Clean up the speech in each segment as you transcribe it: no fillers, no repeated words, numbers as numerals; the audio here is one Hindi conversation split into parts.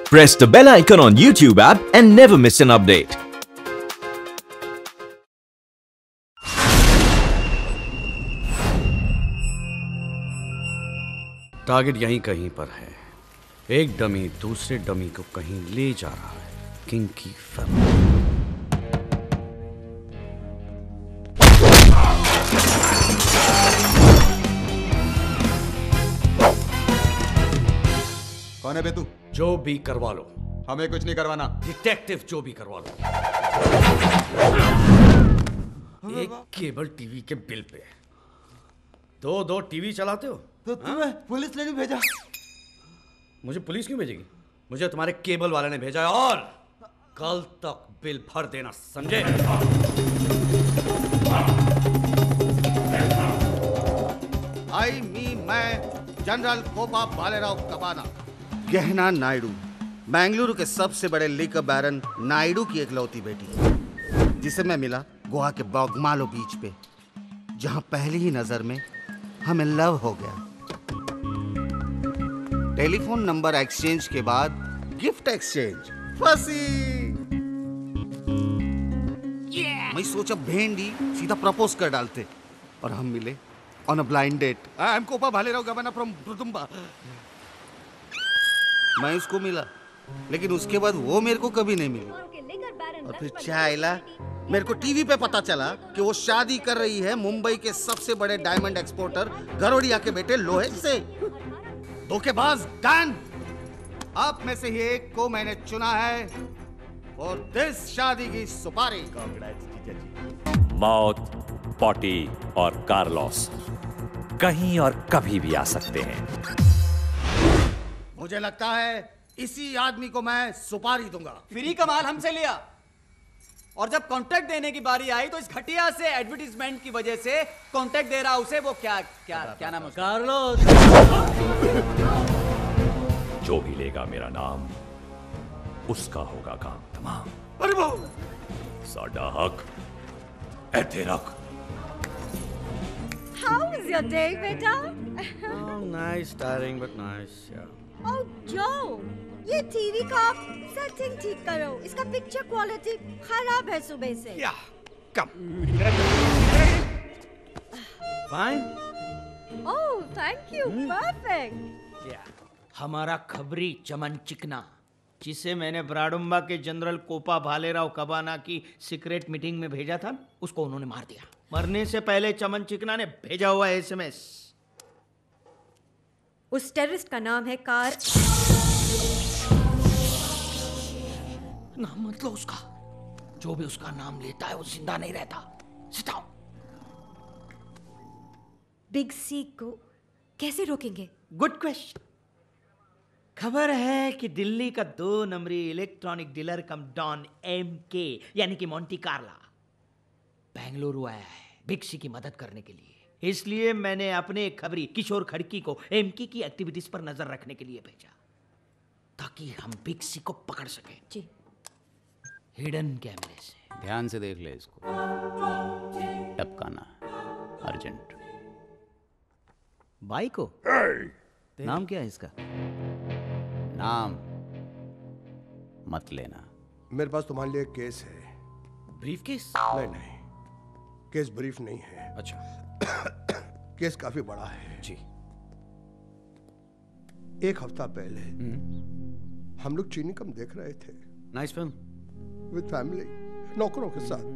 Press the bell icon on YouTube app and never miss an update. Target यहीं कहीं पर है। एक डमी दूसरे डमी को कहीं ले जा रहा है। किंग की फैमिली। कौन है बे तू? जो भी करवा लो। हमें कुछ नहीं करवाना। डिटेक्टिव जो भी करवा लो। एक केबल टीवी के बिल पे दो टीवी चलाते हो तो तुम्हें पुलिस ने नहीं भेजा? मुझे पुलिस क्यों भेजेगी? मुझे तुम्हारे केबल वाले ने भेजा है और कल तक बिल भर देना, समझे? मैं जनरल कोपा भालेराव कबाना, गहना नायडू, बेंगलुरु के सबसे बड़े लिकर बैरन नायडू की एकलौती बेटी, जिसे मैं मिला गोवा के बोगमालो बीच पे, जहां पहली ही नजर में हमें लव हो गया। टेलीफोन नंबर एक्सचेंज के बाद गिफ्ट एक्सचेंज, फंसी। मैं सोचा भेंडी सीधा प्रपोज कर डालते और हम मिले on a blind date. I am Kopa Bhalerao governor from Pratumba. मैं उसको मिला, लेकिन उसके बाद वो मेरे को कभी नहीं मिली। और फिर चाइला मेरे को टीवी पे पता चला कि वो शादी कर रही है मुंबई के सबसे बड़े डायमंड एक्सपोर्टर गरोडिया के बेटे लोहे से। धोखेबाज डैन, आप में से ही एक को मैंने चुना है और दिस शादी की सुपारी। मौत, पॉटी और कार्लोस कहीं और कभी भी आ सकते हैं। मुझे लगता है इसी आदमी को मैं सुपारी दूंगा। फ्री का माल हमसे लिया और जब कॉन्ट्रैक्ट देने की बारी आई तो इस घटिया से एडवर्टीजमेंट की वजह से कॉन्ट्रैक्ट दे रहा उसे। वो क्या नाम है? कार्लोस। जो भी लेगा मेरा नाम, उसका होगा काम तमाम। अरे वो साडा हक ऐथे रख। How is your day, beta? Oh, nice, tiring but nice, yeah. Oh, Joe, ये टीवी का सेटिंग ठीक करो। इसका पिक्चर क्वालिटी खराब है सुबह से। Yeah, come. Fine. Oh, thank you, perfect. Yeah. हमारा खबरी चमन चिकना, जिसे मैंने ब्राडुम्बा के जनरल कोपा भालेराव कबाना की सीक्रेट मीटिंग में भेजा था, उसको उन्होंने मार दिया। मरने से पहले चमन चिकना ने भेजा हुआ एसएमएस। उस टेररिस्ट का नाम है कार। नाम मतलब उसका, जो भी उसका नाम लेता है वो जिंदा नहीं रहता। सिटाओ। बिग सी को कैसे रोकेंगे? Good question. खबर है कि दिल्ली का 2 नंबरी electronic dealer cum don MK यानी कि मोंटी कार्ला बेंगलुरु आया है बिग सी की मदद करने के लिए। इसलिए मैंने अपने खबरी किशोर खड़की को एमके की एक्टिविटीज पर नजर रखने के लिए भेजा, ताकि हम बिग सी को पकड़ सकें। जी। हिडन कैमरे से। ध्यान से देख ले इसको, टपकाना अर्जेंट। बाई को नाम क्या है इसका? नाम मत लेना। मेरे पास तुम्हारे लिए केस है। Brief case? नहीं, केस ब्रीफ नहीं है। अच्छा। केस काफी बड़ा है जी। 1 हफ्ता पहले हम लोग चीनी कम देख रहे थे। Nice film. विद फैमिली, नौकरों के साथ।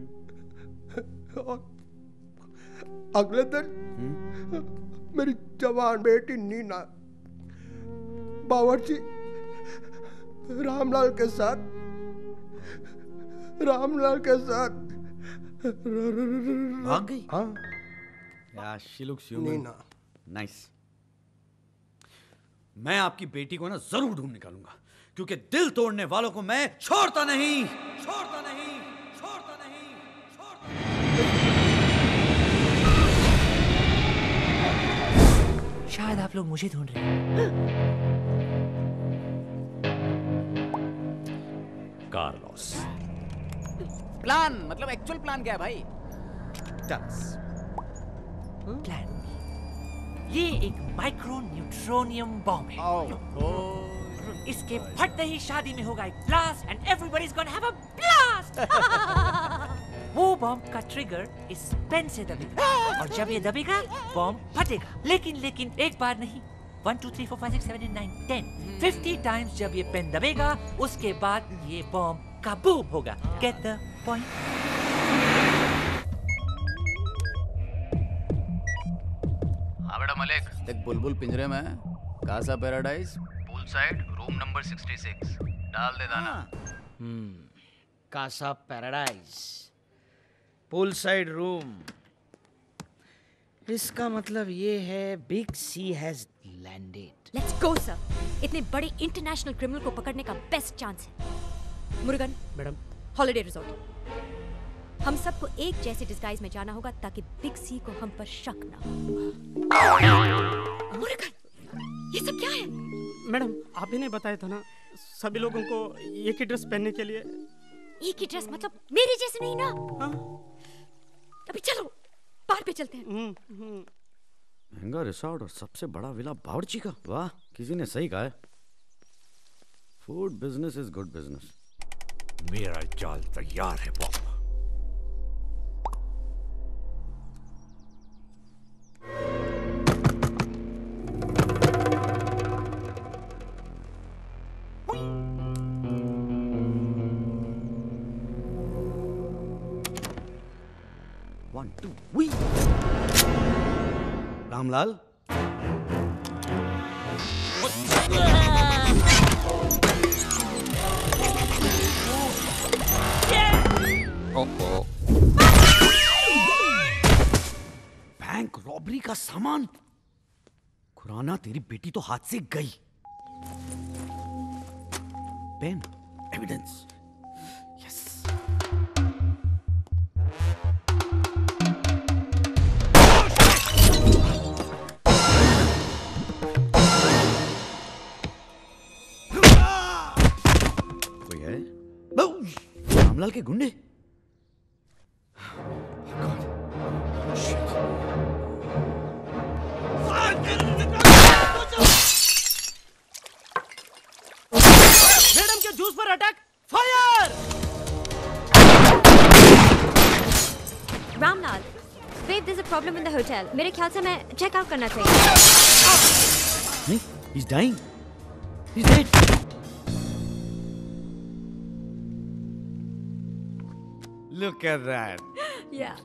और अगले दिन मेरी जवान बेटी नीना बावर्ची रामलाल के साथ भाग गई? हाँ। Yeah, she looks human. Neena. Nice. मैं आपकी बेटी को ना जरूर ढूंढ निकालूंगा, क्योंकि दिल तोड़ने वालों को मैं छोड़ता नहीं। शायद आप लोग मुझे ढूंढ रहे हैं। कार्लोस। प्लान मतलब एक्चुअल प्लान क्या है भाई? प्लान ये एक माइक्रो न्यूट्रोनियम बॉम्ब है। इसके फटते ही शादी में होगा एक blast and everybody is gonna have a blast. वो बॉम्ब का ट्रिगर इस पेन से दबेगा और जब ये दबेगा बॉम्ब फटेगा। लेकिन एक बार नहीं, 1 2 3 4 5 6 7 8 9 10 50 टाइम्स जब ये पेन दबेगा उसके बाद ये बॉम्ब काबूम होगा। Get the point? हाँ बेटा मलिक, एक बुलबुल पिंजरे में है। Casa Paradise, pool side, room number 66। डाल दे दाना। Casa Paradise, pool side room. इसका मतलब ये है big C has landed. Let's go sir. इतने बड़े इंटरनेशनल क्रिमिनल को पकड़ने का बेस्ट चांस है। Murugan madam, holiday resort. हम सबको एक जैसे डिस्गाइज में जाना होगा ताकि बिग सी को हम पर शक ना हो। मुरुगन, ये सब क्या है? मैडम आप ही ने बताया था ना सभी लोगों को एक ही ड्रेस पहनने के लिए। एक ही ड्रेस मतलब मेरी जैसे नहीं ना? हाँ? अभी चलो बाहर पे चलते हैं। महंगा रिसोर्ट और सबसे बड़ा विला बावर्ची का। वाह, किसी ने सही कहा है। Food business is good business. मेरा जाल तैयार है बॉब। रामलाल, बैंक रॉबरी का सामान। खुराना, तेरी बेटी तो हाथ से गई। Pen, evidence. यस। कोई है? रामलाल के गुंडे। मैडम के जूस पर attack, fire! Ramlal, babe, there's a problem in the hotel. मेरे ख्याल से मैं चेक आउट करना चाहिए। नहीं, he's dying. He's dead. Look at that. Yeah.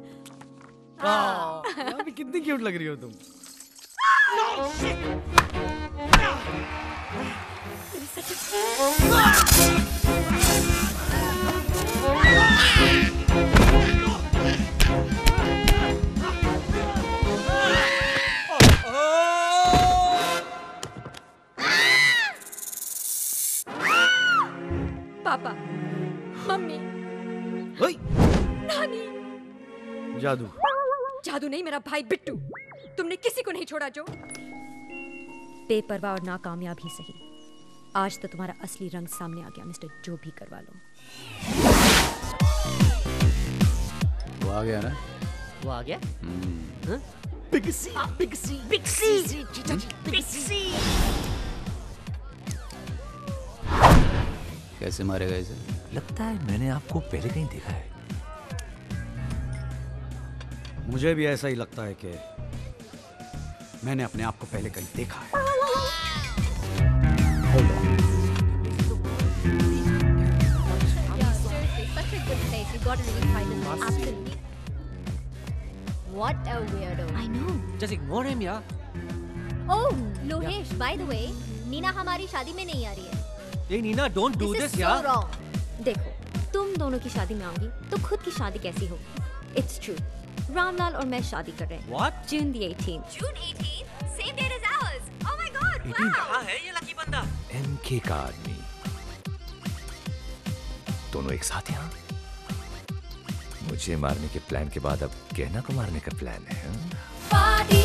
यार कितनी क्यूट लग रही हो तुम। पापा, मम्मी, ओए, नानी। जादू। जादू नहीं, मेरा भाई बिट्टू। तुमने किसी को नहीं छोड़ा जो। बेपरवाह और नाकामयाब ही सही, आज तो तुम्हारा असली रंग सामने आ गया मिस्टर जो भी करवा लो। वो आ गया ना? वो आ गया? Big C, big C, big C, big C. कैसे मारेगा इसे? लगता है मैंने आपको पहले कहीं देखा है। मुझे भी ऐसा ही लगता है कि मैंने अपने आप को पहले कहीं देखा है। What a weirdo. I know. Just ignore him, यार। Oh, Lohesh, by the way, Neena हमारी शादी में नहीं आ रही है। Hey Nina, don't do this, so यार। wrong. देखो, तुम दोनों की शादी में आऊंगी तो खुद की शादी कैसी होगी? It's true. रामलाल और मैं शादी कर रहे हैं। What? June the 18th. June 18th? Same date as ours. Oh my God! Wow. कहाँ है ये लकी बंदा? MK का आदमी। दोनों एक साथ यहाँ। मुझे मारने के प्लान के बाद अब कहना को मारने का प्लान है। Party,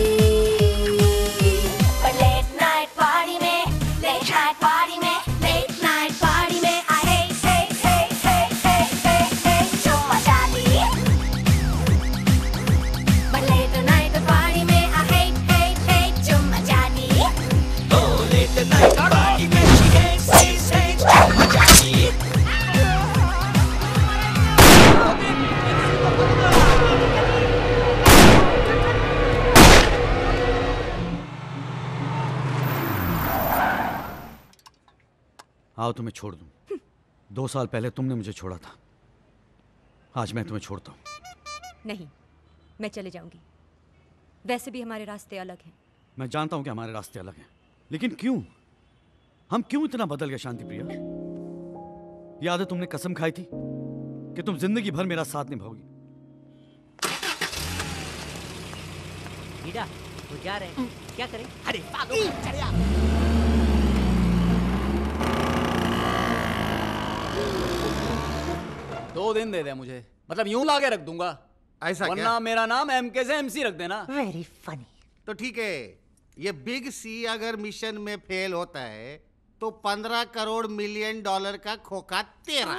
but late night party में, late night party में, late night party में, I hate जो मजा ली। But late night party में, I hate जो मजा ली। Oh, late night party में। आओ तुम्हें छोड़ दूं। 2 साल पहले तुमने मुझे छोड़ा था, आज मैं तुम्हें छोड़ता हूं। नहीं, मैं चले जाऊंगी। वैसे भी हमारे रास्ते अलग हैं। मैं जानता हूं कि हमारे रास्ते अलग हैं, लेकिन क्यों? हम क्यों इतना बदल गए शांति प्रिया? याद है तुमने कसम खाई थी कि तुम जिंदगी भर मेरा साथ निभाओगी। हीरा, वो जा रहे हैं, क्या करें? अरे पागल, चले आ। 2 दिन दे दे मुझे, मतलब यूं ला के रख दूंगा। ऐसा क्या? वरना मेरा नाम एमके से एमसी रख देना। Very funny. तो ठीक है, ये बिग सी अगर मिशन में फेल होता है तो 15 करोड़ मिलियन डॉलर का खोखा तेरा।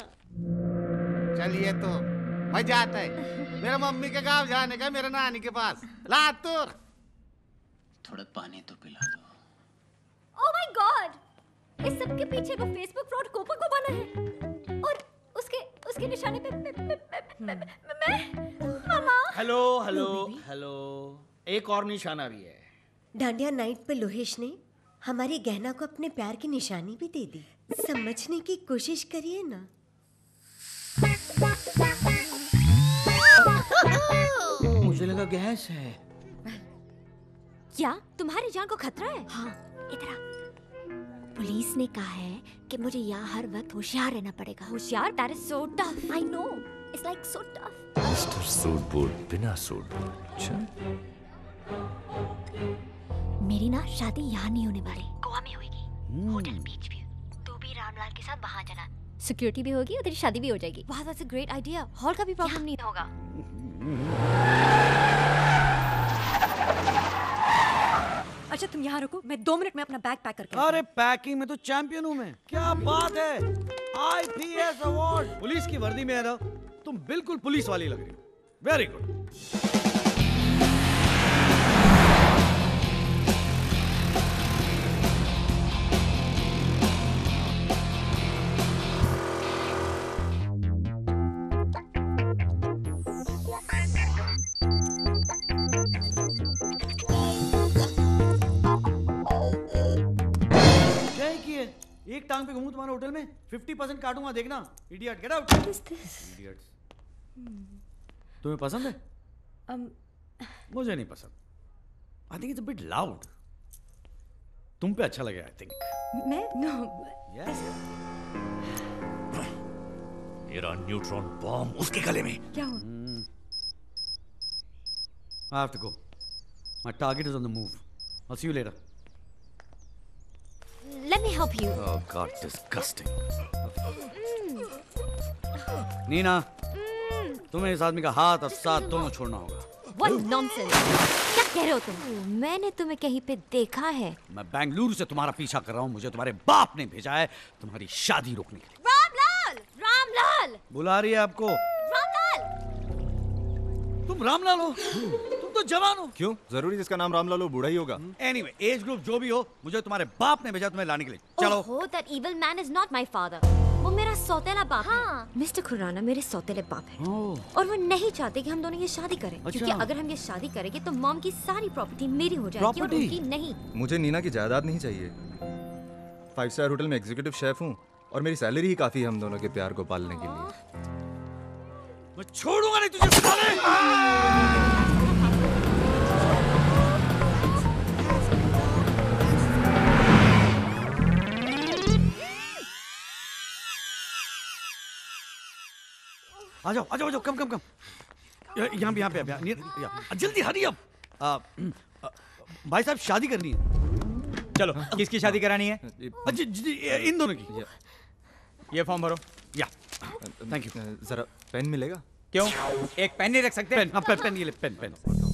चलिए तो मजा आता है। मेरा मम्मी के गांव जाने का, मेरे नानी के पास। लातूर। थोड़ा पानी तो पिला दो। ओह माय गॉड, इस सब के पीछे वो फेसबुक फ्रॉड कोपा को बना है और उसके निशाने पे मैं मामा। हेलो हेलो हेलो, एक और निशाना भी है। डांडिया नाइट पे लोहेश ने हमारी गहना को अपने प्यार की निशानी भी दे दी। समझने की कोशिश करिए ना। मुझे लगा गैस है। क्या तुम्हारी जान को खतरा है? हाँ, इधर आ। पुलिस ने कहा है कि मुझे यहाँ हर वक्त होशियार रहना पड़ेगा। होशियार? That is so tough. I know. It's like so tough. Mister suit boot बिना सूट बूट। अच्छा, मेरी ना शादी यहाँ नहीं होने वाली, गोवा में होगी। Hotel beach view. तू भी रामलाल के साथ वहाँ जाना। सिक्योरिटी भी होगी और तेरी शादी भी हो जाएगी। वाह, that's a great idea. Hall का भी प्रॉब्लम नहीं होगा। अच्छा तुम यहाँ रुको, मैं 2 मिनट में अपना बैग पैक करके। अरे पैकिंग में तो चैंपियन हूं मैं। क्या बात है, IPS अवार्ड। पुलिस की वर्दी में है ना, तुम बिल्कुल पुलिस वाली लग रही हो। Very good. एक टांग पे घूमूं तुम्हारे होटल में, 50% काटूंगा, देखना। Idiot, get out. इडियट्स। तुम्हें पसंद है? मुझे नहीं पसंद। I think it's a bit loud. तुम पे अच्छा लगेगा, आई थिंक। मैं नो। यस। मेरा न्यूट्रॉन बॉम्ब उसके गले में। क्या हुआ? I have to go. My target is on the move. I'll see you later. Let me help you. Oh God, disgusting. Neena, तुम्हें इस आदमी का हाथ और साथ दोनों छोड़ना होगा। What nonsense! क्या कह रहे हो तुम? मैंने तुम्हें कहीं पे देखा है। मैं बेंगलुरु से तुम्हारा पीछा कर रहा हूँ। मुझे तुम्हारे बाप ने भेजा है तुम्हारी शादी रोकने के लिए। रामलाल! रामलाल! बुला रही है आपको। रामलाल! तुम रामलाल हो? तुम तो जवान हो। क्यों जरूरी जिसका नाम रामलाल हो बूढ़ा ही होगा? Anyway, एज ग्रुप जो भी हो, मुझे तुम्हारे बाप ने भेजा तुम्हें लाने के लिए। चलो। Oh, that evil man is not my father. वो मेरा सौतेला बाप है। मिस्टर खुराना मेरे सौतेले बाप है। और वो नहीं चाहते कि हम दोनों ये शादी करें। अच्छा। क्योंकि अगर हम ये शादी करेंगे तो मॉम की सारी प्रॉपर्टी मेरी हो जाएगी और उनकी नहीं। मुझे नीना की जायदाद नहीं चाहिए। 5 स्टार होटल में एग्जीक्यूटिव शेफ हूँ और मेरी सैलरी ही काफी है हम दोनों के प्यार को पालने के लिए। मैं छोड़ूंगा नहीं तुझे साले। आ जाओ, कम। यहाँ पे जल्दी हरी अब। भाई साहब शादी करनी है। चलो, किसकी शादी करानी है? इन दोनों की। ये फॉर्म भरो। या थैंक यू। जरा पेन मिलेगा? क्यों, एक पेन नहीं रख सकते? पेन ये ले, पेन।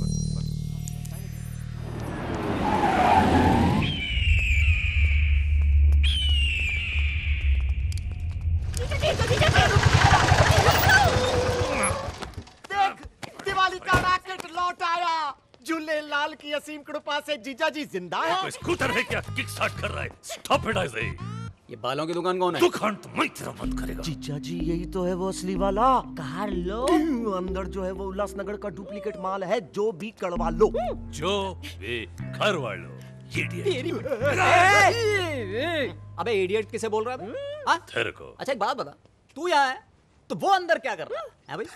दिवाली का रॉकेट लौट आया। झूले लाल की असीम कृपा से जीजा जी जिंदा है। स्कूटर है क्या? किक स्टार्ट कर रहा है। स्टॉप इट ऐसे। ये बालों की दुकान कौन है? दुकान तो मैं तेरा बंद करेगा। जीजा जी यही तो है वो असली वाला। कार्लो अंदर जो है वो उल्लासनगर का डुप्लीकेट माल है, जो भी कड़वा लो। जो भी घर वालों। अबे इडियट किसे बोल रहा है? हाँ? तेरे को। अच्छा एक बात बता, तू यहाँ है तो वो अंदर क्या कर रहा है भाई?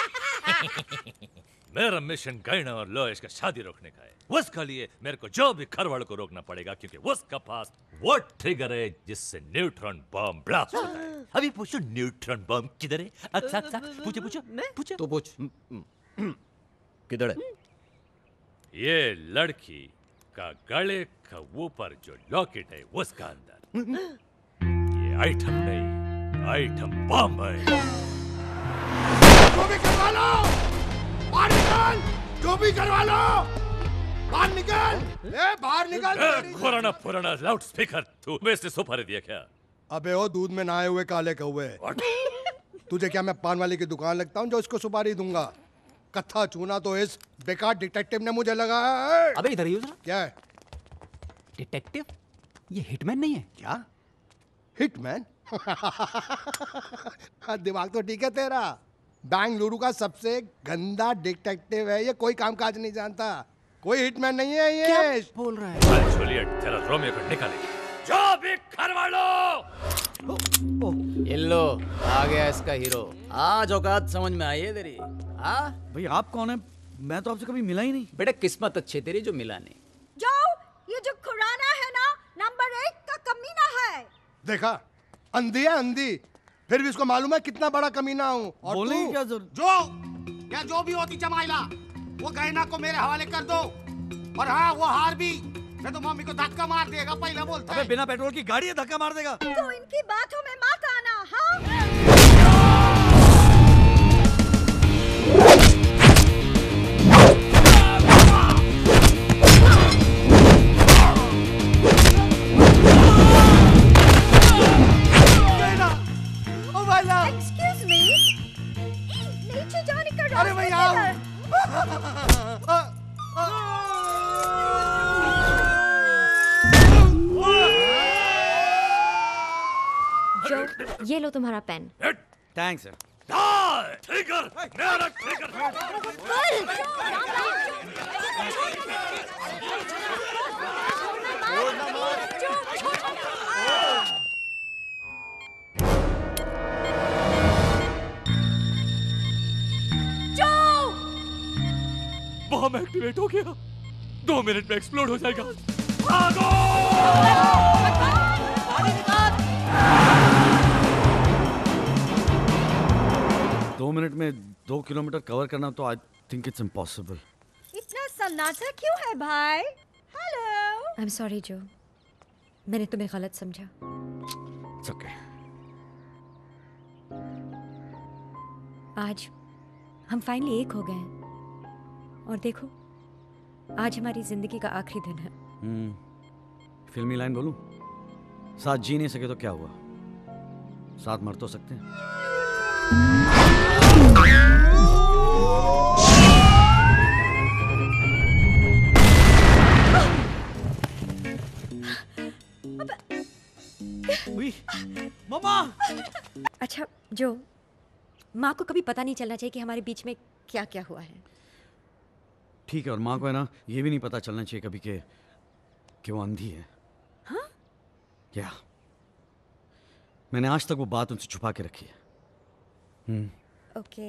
मेरा मिशन गैना और लोहेश का शादी रोकने का है। उसके लिए मेरे को जो भी घरवालों को रोकना पड़ेगा, क्योंकि उसका पास वो ट्रिगर है जिससे न्यूट्रॉन बम ब्लास्ट होता है। अभी पूछो न्यूट्रॉन बम किधर है? अच्छा पूछो पूछो तू पूछ। किधर है? ये लड़की का गले का ऊपर जो लॉकेट है उसका अंदर। ये आइटम नहीं, आइटम बम है। जो भी करवा लो, बाहर निकल। जो भी करवा लो, बाहर निकल। बाहर निकल। खुराना पुराना लाउड स्पीकर, तू वैसे सुपारी दिया क्या? अबे ओ दूध में नहाए हुए काले कौवे, तुझे क्या मैं पान वाले की दुकान लगता हूँ जो इसको सुपारी दूंगा? कत्था चूना तो इस बेकार डिटेक्टिव ने मुझे लगाया है। अबे इधर ही हो जरा। क्या है? डिटेक्टिव? ये हिटमैन नहीं है क्या? हिटमैन? दिमाग तो ठीक है तेरा। बेंगलुरु का सबसे गंदा डिटेक्टिव है ये, कोई कामकाज नहीं जानता। कोई हिटमैन नहीं है ये। क्या बोल रहा है? जूलियट तेरा रोमियो को निकाले। जो भी घरवालो। लो आ गया इसका हीरो। आज औकात समझ में आई है तेरी। हाँ भाई आप कौन है? मैं तो आपसे कभी मिला ही नहीं। बेटा किस्मत अच्छी तेरी जो मिला नहीं। जाओ, ये जो खुराना है ना, नंबर 1 का कमीना है। देखा, अंधी है अंधी, फिर भी इसको मालूम है कितना बड़ा कमीना हूँ। और बोलने की क्या जरूरत? जो भी होती जमाइला, वो गहना को मेरे हवाले कर दो। और हाँ, वो हार भी मैं तो मम्मी को धक्का मार देगा, पहले बोलता है। अबे बिना पेट्रोल की गाड़ी है, धक्का मार देगा। तो इनकी बातों में मत आना। हाँ? Excuse me, नीचे जाने का रास्ता किधर? जो ये लो तुम्हारा पेन। Thanks sir. ट्रिगर, मेरा ट्रिगर। बम एक्टिवेट हो गया। 2 मिनट में एक्सप्लोड हो जाएगा। भागो! 2 मिनट में 2 किलोमीटर कवर करना तो आई थिंक इट्स इम्पॉसिबल। इतना सन्नाटा क्यों है भाई? हेलो। आई एम सॉरी जो, मैंने तुम्हें गलत समझा। It's okay. आज हम फाइनली एक हो गए हैं और देखो आज हमारी जिंदगी का आखिरी दिन है। फिल्मी लाइन बोलूं? साथ जी नहीं सके तो क्या हुआ, साथ मर तो सकते हैं। मामा! अच्छा जो, माँ को कभी पता नहीं चलना चाहिए कि हमारे बीच में क्या क्या हुआ है। ठीक है, और माँ को है ना ये भी नहीं पता चलना चाहिए कभी कि वो अंधी है। हाँ? क्या? मैंने आज तक वो बात उनसे छुपा के रखी है। ओके।